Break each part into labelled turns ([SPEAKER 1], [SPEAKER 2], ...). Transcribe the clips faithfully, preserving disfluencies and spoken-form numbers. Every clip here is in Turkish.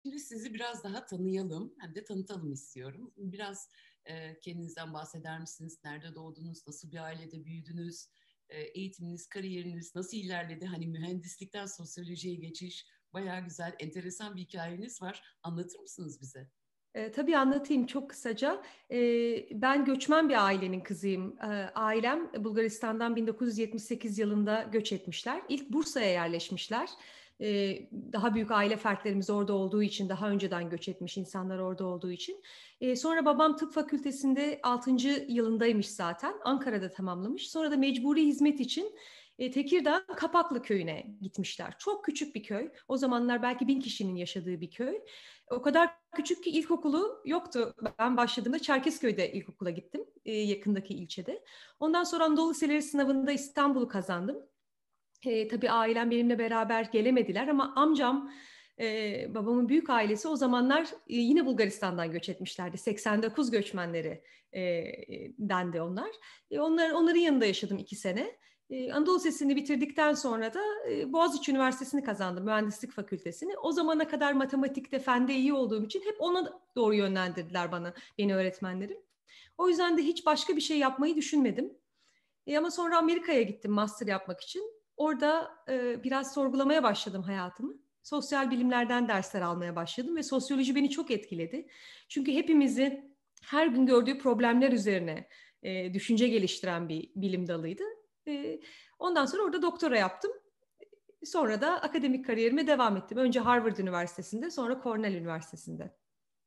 [SPEAKER 1] Şimdi sizi biraz daha tanıyalım, hem de tanıtalım istiyorum. Biraz e, kendinizden bahseder misiniz? Nerede doğdunuz? Nasıl bir ailede büyüdünüz? E, eğitiminiz, kariyeriniz nasıl ilerledi? Hani mühendislikten sosyolojiye geçiş, bayağı güzel, enteresan bir hikayeniz var. Anlatır mısınız bize?
[SPEAKER 2] E, tabii anlatayım çok kısaca. E, ben göçmen bir ailenin kızıyım. E, ailem Bulgaristan'dan bin dokuz yüz yetmiş sekiz yılında göç etmişler. İlk Bursa'ya yerleşmişler. E, daha büyük aile fertlerimiz orada olduğu için, daha önceden göç etmiş insanlar orada olduğu için. E, sonra babam tıp fakültesinde altıncı yılındaymış zaten. Ankara'da tamamlamış. Sonra da mecburi hizmet için e, Tekirdağ Kapaklı köyüne gitmişler. Çok küçük bir köy. O zamanlar belki bin kişinin yaşadığı bir köy. O kadar küçük ki ilkokulu yoktu. Ben başladığımda Çerkezköy'de ilkokula gittim, e, yakındaki ilçede. Ondan sonra Anadolu Liseleri sınavında İstanbul'u kazandım. E, tabii ailem benimle beraber gelemediler ama amcam, e, babamın büyük ailesi o zamanlar e, yine Bulgaristan'dan göç etmişlerdi. seksen dokuz göçmenleri e, e, dendi onlar. E, onlar. Onların yanında yaşadım iki sene. Ee, Anadolu Lisesi'ni bitirdikten sonra da e, Boğaziçi Üniversitesi'ni kazandım, Mühendislik Fakültesini. O zamana kadar matematikte, fende iyi olduğum için hep ona doğru yönlendirdiler bana, beni öğretmenlerim. O yüzden de hiç başka bir şey yapmayı düşünmedim. E, ama sonra Amerika'ya gittim master yapmak için. Orada e, biraz sorgulamaya başladım hayatımı. Sosyal bilimlerden dersler almaya başladım ve sosyoloji beni çok etkiledi. Çünkü hepimizi her gün gördüğü problemler üzerine e, düşünce geliştiren bir bilim dalıydı. E, ondan sonra orada doktora yaptım. Sonra da akademik kariyerime devam ettim. Önce Harvard Üniversitesi'nde, sonra Cornell Üniversitesi'nde.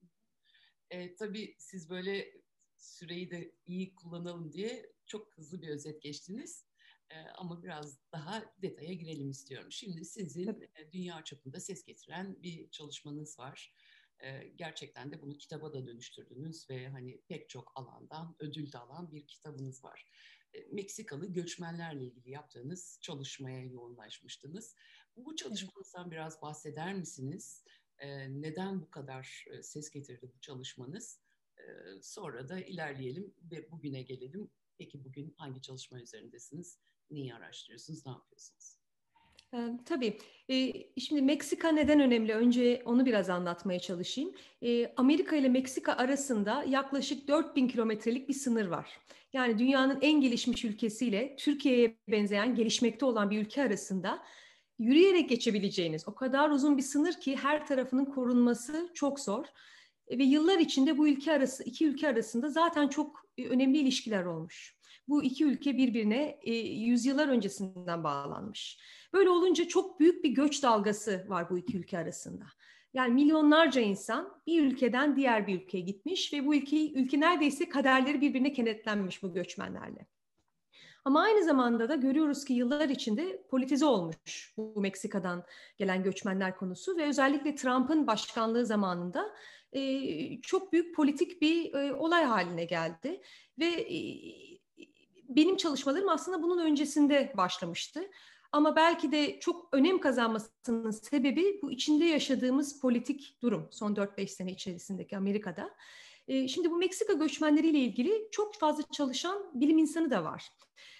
[SPEAKER 1] E, tabii siz böyle süreyi de iyi kullanalım diye çok hızlı bir özet geçtiniz. E, ama biraz daha detaya girelim istiyorum. Şimdi sizin
[SPEAKER 2] Tabii.
[SPEAKER 1] e, dünya çapında ses getiren bir çalışmanız var. E, gerçekten de bunu kitaba da dönüştürdünüz ve hani pek çok alandan ödül de alan bir kitabınız var. E, Meksikalı göçmenlerle ilgili yaptığınız çalışmaya yoğunlaşmıştınız. Bu
[SPEAKER 2] Evet.
[SPEAKER 1] çalışmanızdan biraz bahseder misiniz? E, neden bu kadar e, ses getirdi bu çalışmanız? E, sonra da ilerleyelim ve bugüne gelelim. Peki bugün hangi çalışma üzerindesiniz? Neyi araştırıyorsunuz? Ne yapıyorsunuz?
[SPEAKER 2] Ee, tabii. Ee, şimdi Meksika neden önemli? Önce onu biraz anlatmaya çalışayım. Ee, Amerika ile Meksika arasında yaklaşık dört bin kilometrelik bir sınır var. Yani dünyanın en gelişmiş ülkesiyle Türkiye'ye benzeyen gelişmekte olan bir ülke arasında yürüyerek geçebileceğiniz o kadar uzun bir sınır ki her tarafının korunması çok zor. E, Ve yıllar içinde bu ülke arası, iki ülke arasında zaten çok e, önemli ilişkiler olmuş. Bu iki ülke birbirine e, yüzyıllar öncesinden bağlanmış. Böyle olunca çok büyük bir göç dalgası var bu iki ülke arasında. Yani milyonlarca insan bir ülkeden diğer bir ülkeye gitmiş ve bu ülke, ülke neredeyse kaderleri birbirine kenetlenmiş bu göçmenlerle. Ama aynı zamanda da görüyoruz ki yıllar içinde politize olmuş bu Meksika'dan gelen göçmenler konusu ve özellikle Trump'ın başkanlığı zamanında e, çok büyük politik bir e, olay haline geldi ve e, benim çalışmalarım aslında bunun öncesinde başlamıştı. Ama belki de çok önem kazanmasının sebebi bu içinde yaşadığımız politik durum son dört beş sene içerisindeki Amerika'da. E, şimdi bu Meksika göçmenleriyle ilgili çok fazla çalışan bilim insanı da var.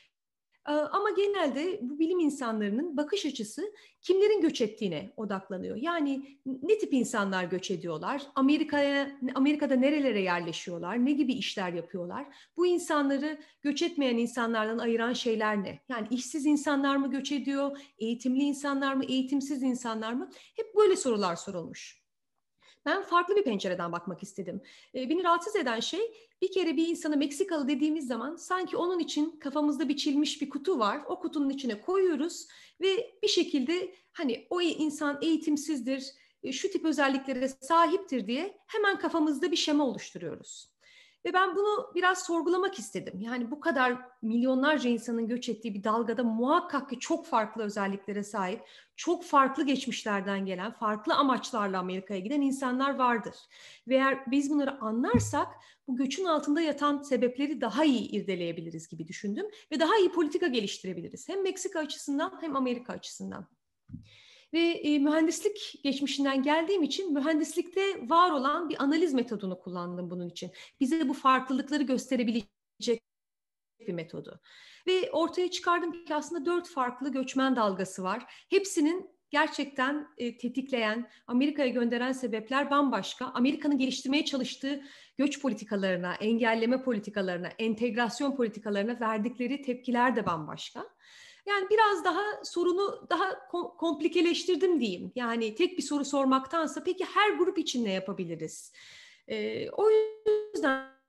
[SPEAKER 2] Ama genelde bu bilim insanlarının bakış açısı kimlerin göç ettiğine odaklanıyor. Yani ne tip insanlar göç ediyorlar? Amerika'ya, Amerika'da nerelere yerleşiyorlar? Ne gibi işler yapıyorlar? Bu insanları göç etmeyen insanlardan ayıran şeyler ne? Yani işsiz insanlar mı göç ediyor? Eğitimli insanlar mı? Eğitimsiz insanlar mı? Hep böyle sorular sorulmuş. Ben farklı bir pencereden bakmak istedim. E, beni rahatsız eden şey bir kere bir insana Meksikalı dediğimiz zaman sanki onun için kafamızda biçilmiş bir kutu var. O kutunun içine koyuyoruz ve bir şekilde hani o insan eğitimsizdir, e, şu tip özelliklere sahiptir diye hemen kafamızda bir şema oluşturuyoruz. Ve ben bunu biraz sorgulamak istedim. Yani bu kadar milyonlarca insanın göç ettiği bir dalgada muhakkak ki çok farklı özelliklere sahip, çok farklı geçmişlerden gelen, farklı amaçlarla Amerika'ya giden insanlar vardır. Ve eğer biz bunları anlarsak bu göçün altında yatan sebepleri daha iyi irdeleyebiliriz gibi düşündüm ve daha iyi politika geliştirebiliriz. Hem Meksika açısından hem Amerika açısından. Ve e, mühendislik geçmişinden geldiğim için mühendislikte var olan bir analiz metodunu kullandım bunun için. Bize bu farklılıkları gösterebilecek bir metodu. Ve ortaya çıkardım ki aslında dört farklı göçmen dalgası var. Hepsinin gerçekten e, tetikleyen, Amerika'ya gönderen sebepler bambaşka. Amerika'nın geliştirmeye çalıştığı göç politikalarına, engelleme politikalarına, entegrasyon politikalarına verdikleri tepkiler de bambaşka. Yani biraz daha sorunu daha kom- komplikeleştirdim diyeyim. Yani tek bir soru sormaktansa peki her grup için ne yapabiliriz? E, o yüzden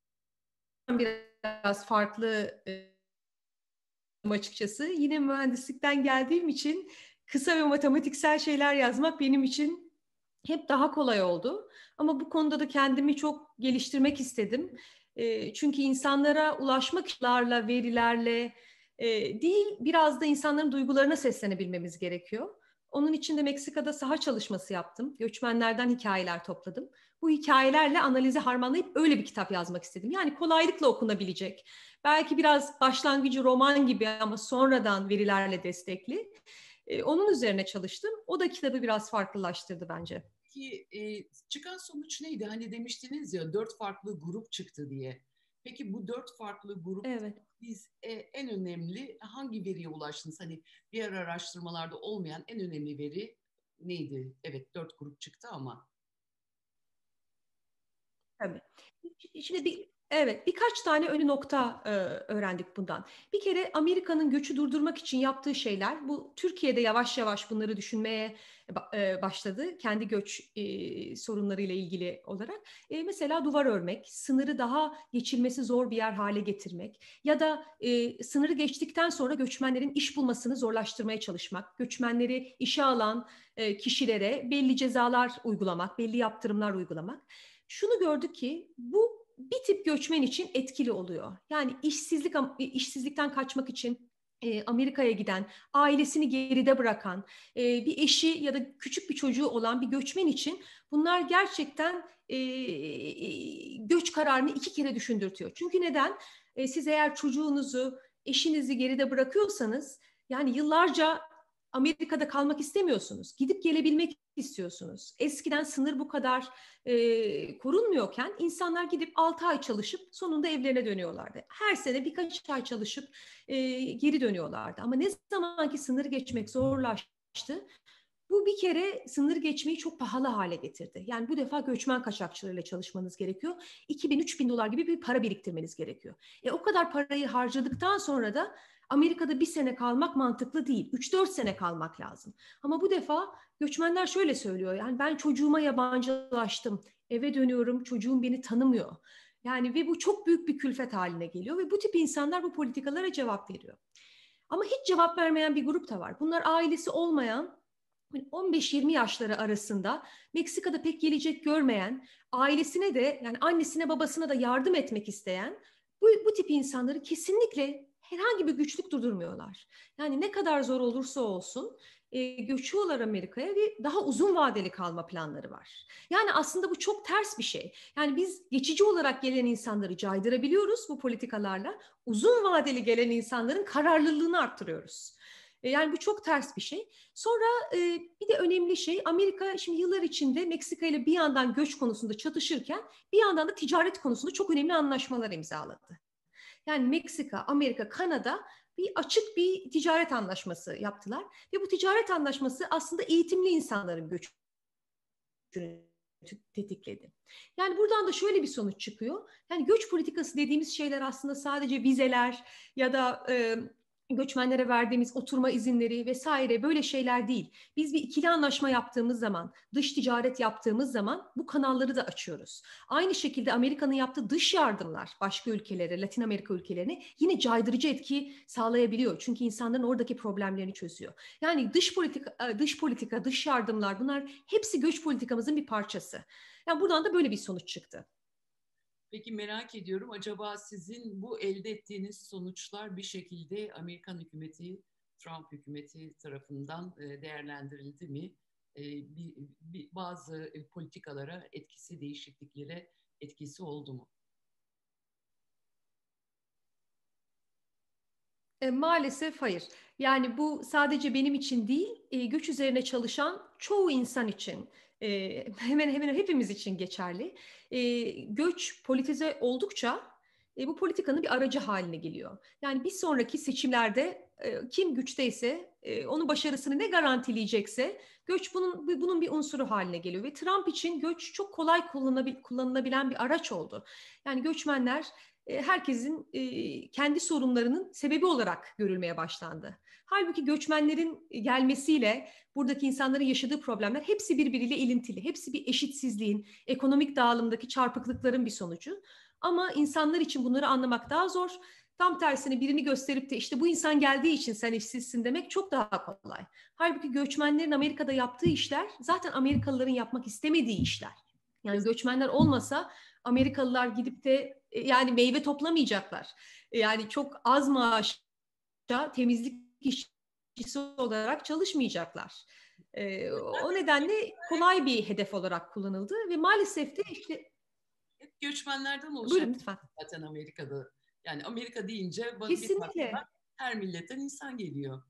[SPEAKER 2] biraz farklı e, açıkçası. Yine mühendislikten geldiğim için kısa ve matematiksel şeyler yazmak benim için hep daha kolay oldu. Ama bu konuda da kendimi çok geliştirmek istedim. E, çünkü insanlara ulaşmaklarla, verilerle e, değil, biraz da insanların duygularına seslenebilmemiz gerekiyor. Onun için de Meksika'da saha çalışması yaptım. Göçmenlerden hikayeler topladım. Bu hikayelerle analizi harmanlayıp öyle bir kitap yazmak istedim. Yani kolaylıkla okunabilecek. Belki biraz başlangıcı roman gibi ama sonradan verilerle destekli. E, onun üzerine çalıştım. O da kitabı biraz farklılaştırdı bence.
[SPEAKER 1] Peki e, çıkan sonuç neydi? Hani demiştiniz ya dört farklı grup çıktı diye. Peki bu dört farklı grupta
[SPEAKER 2] Evet.
[SPEAKER 1] biz e, en önemli hangi veriye ulaştınız? Hani diğer araştırmalarda olmayan en önemli veri neydi? Evet, dört grup çıktı ama.
[SPEAKER 2] Tabii. Şimdi bir, evet, birkaç tane ön nokta e, öğrendik bundan. Bir kere Amerika'nın göçü durdurmak için yaptığı şeyler, bu Türkiye'de yavaş yavaş bunları düşünmeye e, başladı. Kendi göç e, sorunlarıyla ilgili olarak. E, mesela duvar örmek, sınırı daha geçilmesi zor bir yer hale getirmek ya da e, sınırı geçtikten sonra göçmenlerin iş bulmasını zorlaştırmaya çalışmak, göçmenleri işe alan e, kişilere belli cezalar uygulamak, belli yaptırımlar uygulamak. Şunu gördük ki bu bir tip göçmen için etkili oluyor. Yani işsizlik işsizlikten kaçmak için e, Amerika'ya giden, ailesini geride bırakan, e, bir eşi ya da küçük bir çocuğu olan bir göçmen için bunlar gerçekten e, göç kararını iki kere düşündürtüyor. Çünkü neden? E, siz eğer çocuğunuzu, eşinizi geride bırakıyorsanız, yani yıllarca Amerika'da kalmak istemiyorsunuz. Gidip gelebilmek istiyorsunuz. Eskiden sınır bu kadar e, korunmuyorken insanlar gidip altı ay çalışıp sonunda evlerine dönüyorlardı. Her sene birkaç ay çalışıp e, geri dönüyorlardı. Ama ne zamanki sınır geçmek zorlaştı, bu bir kere sınır geçmeyi çok pahalı hale getirdi. Yani bu defa göçmen kaçakçılarıyla çalışmanız gerekiyor. iki bin üç bin dolar gibi bir para biriktirmeniz gerekiyor. E, o kadar parayı harcadıktan sonra da Amerika'da bir sene kalmak mantıklı değil. üç dört sene kalmak lazım. Ama bu defa göçmenler şöyle söylüyor. Yani ben çocuğuma yabancılaştım. Eve dönüyorum, çocuğum beni tanımıyor. Yani ve bu çok büyük bir külfet haline geliyor ve bu tip insanlar bu politikalara cevap veriyor. Ama hiç cevap vermeyen bir grup da var. Bunlar ailesi olmayan, on beş yirmi yaşları arasında Meksika'da pek gelecek görmeyen, ailesine de yani annesine babasına da yardım etmek isteyen bu, bu tip insanları kesinlikle herhangi bir güçlük durdurmuyorlar. Yani ne kadar zor olursa olsun e, göçüyorlar Amerika'ya ve daha uzun vadeli kalma planları var. Yani aslında bu çok ters bir şey. Yani biz geçici olarak gelen insanları caydırabiliyoruz bu politikalarla. Uzun vadeli gelen insanların kararlılığını arttırıyoruz. E, yani bu çok ters bir şey. Sonra e, bir de önemli şey, Amerika şimdi yıllar içinde Meksika ile bir yandan göç konusunda çatışırken bir yandan da ticaret konusunda çok önemli anlaşmalar imzaladı. Yani Meksika, Amerika, Kanada bir açık bir ticaret anlaşması yaptılar ve bu ticaret anlaşması aslında eğitimli insanların göçünü tetikledi. Yani buradan da şöyle bir sonuç çıkıyor. Yani göç politikası dediğimiz şeyler aslında sadece vizeler ya da e, göçmenlere verdiğimiz oturma izinleri vesaire böyle şeyler değil. Biz bir ikili anlaşma yaptığımız zaman, dış ticaret yaptığımız zaman bu kanalları da açıyoruz. Aynı şekilde Amerika'nın yaptığı dış yardımlar başka ülkelere, Latin Amerika ülkelerine yine caydırıcı etki sağlayabiliyor. Çünkü insanların oradaki problemlerini çözüyor. Yani dış politika, dış politika, dış yardımlar bunlar hepsi göç politikamızın bir parçası. Yani buradan da böyle bir sonuç çıktı.
[SPEAKER 1] Peki merak ediyorum, acaba sizin bu elde ettiğiniz sonuçlar bir şekilde Amerikan hükümeti, Trump hükümeti tarafından e, değerlendirildi mi? E, bir, bir, bazı politikalara etkisi, değişikliklere etkisi oldu mu?
[SPEAKER 2] E, maalesef hayır. Yani bu sadece benim için değil, e, göç üzerine çalışan çoğu insan için, e, hemen hemen hepimiz için geçerli. E, göç politize oldukça e, bu politikanın bir aracı haline geliyor. Yani bir sonraki seçimlerde e, kim güçteyse e, onun başarısını ne garantileyecekse göç bunun bunun bir unsuru haline geliyor ve Trump için göç çok kolay kullanabil, kullanılabilen bir araç oldu. Yani göçmenler e, herkesin e, kendi sorunlarının sebebi olarak görülmeye başlandı. Halbuki göçmenlerin gelmesiyle buradaki insanların yaşadığı problemler hepsi birbiriyle ilintili. Hepsi bir eşitsizliğin, ekonomik dağılımdaki çarpıklıkların bir sonucu. Ama insanlar için bunları anlamak daha zor. Tam tersine birini gösterip de işte bu insan geldiği için sen işsizsin demek çok daha kolay. Halbuki göçmenlerin Amerika'da yaptığı işler zaten Amerikalıların yapmak istemediği işler. Yani göçmenler olmasa Amerikalılar gidip de yani meyve toplamayacaklar. Yani çok az maaşa temizlik işçisi olarak çalışmayacaklar. Ee, o nedenle kolay bir hedef olarak kullanıldı ve maalesef de işte
[SPEAKER 1] hep göçmenlerden oluşan.
[SPEAKER 2] Buyurun lütfen.
[SPEAKER 1] Zaten Amerika'da. Yani Amerika deyince
[SPEAKER 2] Kesinlikle.
[SPEAKER 1] her milletten insan geliyor.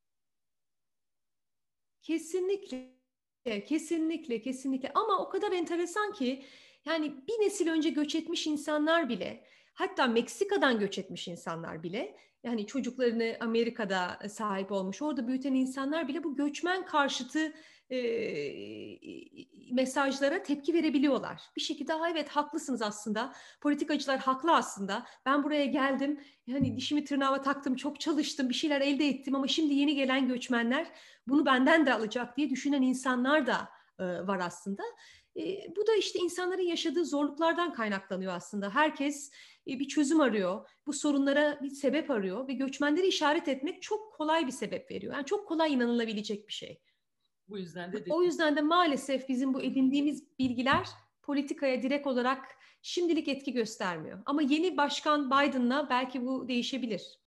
[SPEAKER 2] Kesinlikle. Kesinlikle, kesinlikle. Ama o kadar enteresan ki yani bir nesil önce göç etmiş insanlar bile, hatta Meksika'dan göç etmiş insanlar bile, yani çocuklarını Amerika'da sahip olmuş, orada büyüten insanlar bile bu göçmen karşıtı e, mesajlara tepki verebiliyorlar. Bir şekilde ha evet haklısınız aslında, politikacılar haklı aslında, ben buraya geldim, yani dişimi tırnağıma taktım, çok çalıştım, bir şeyler elde ettim ama şimdi yeni gelen göçmenler bunu benden de alacak diye düşünen insanlar da e, var aslında. E, bu da işte insanların yaşadığı zorluklardan kaynaklanıyor aslında. Herkes e, bir çözüm arıyor, bu sorunlara bir sebep arıyor ve göçmenleri işaret etmek çok kolay bir sebep veriyor. Yani çok kolay inanılabilecek bir şey.
[SPEAKER 1] Bu yüzden de
[SPEAKER 2] o yüzden de maalesef bizim bu edindiğimiz bilgiler politikaya direkt olarak şimdilik etki göstermiyor. Ama yeni başkan Biden'la belki bu değişebilir.